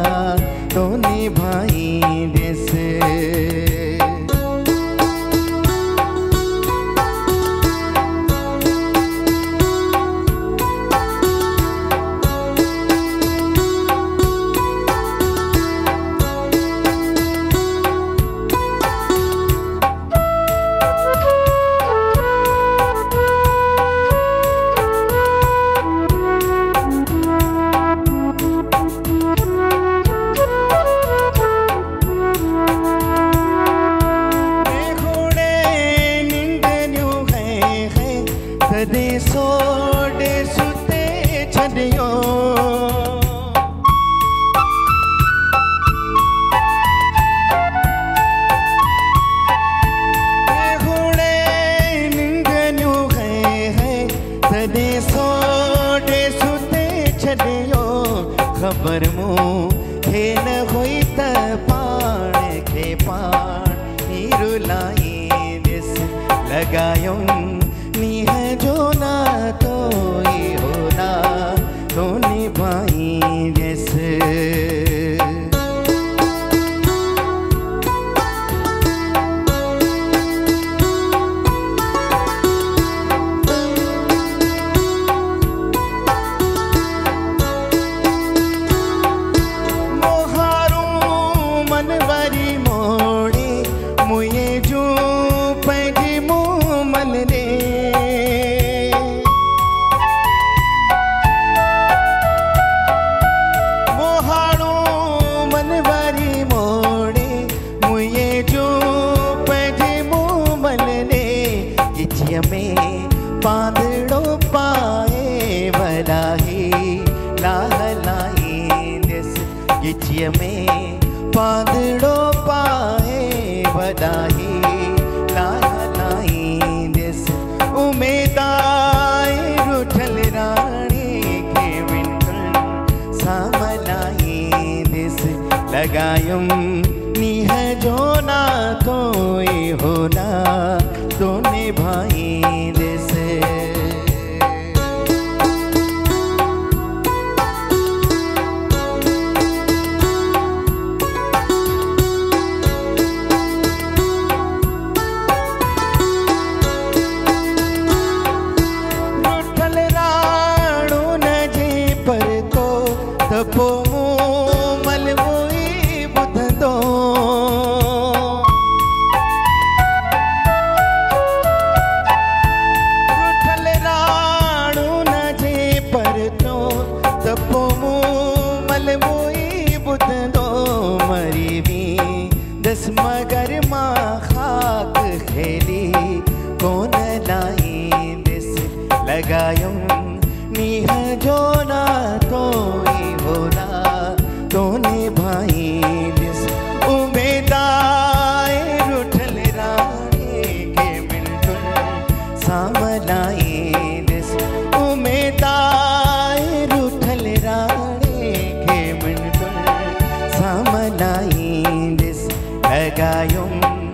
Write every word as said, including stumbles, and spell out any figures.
तो निभाई जैसे दे सोडे सुते छड़ियो हुणे निंगन्यू है है दे सोडे सुते छड़ियो खबर मु हे न होई त पाण खे पाण नीरु लाई दिस लगायो नीह जो ना तो ही होना तो निभाई जैसे मोहारू मनवरी मोड़े मुए जो पैगी मुँह मलने में पांदड़ो पाए वलाही लाह लाई दिस गिचिय में पांदड़ो पाए वलाही लाह लाई दिस उमेदाए रुठल रानी के विंटल सामलाई दिस लगायुम नीह जो ना तो होना तो निभाई जैसे रुठल राणो न जे पर तो तपो मल मोई बुधंदो मरी भी दस मगर माँ खाक खेली कौन लाई दिस लगायुम नीह जो ना तो ही होना तो निभाई दिस उमेदाए रुठल रानी के बिल्कुल सामलाई दिस उमेदाए रुठल रानी के बिल्कुल सामलाई दिस लगायुम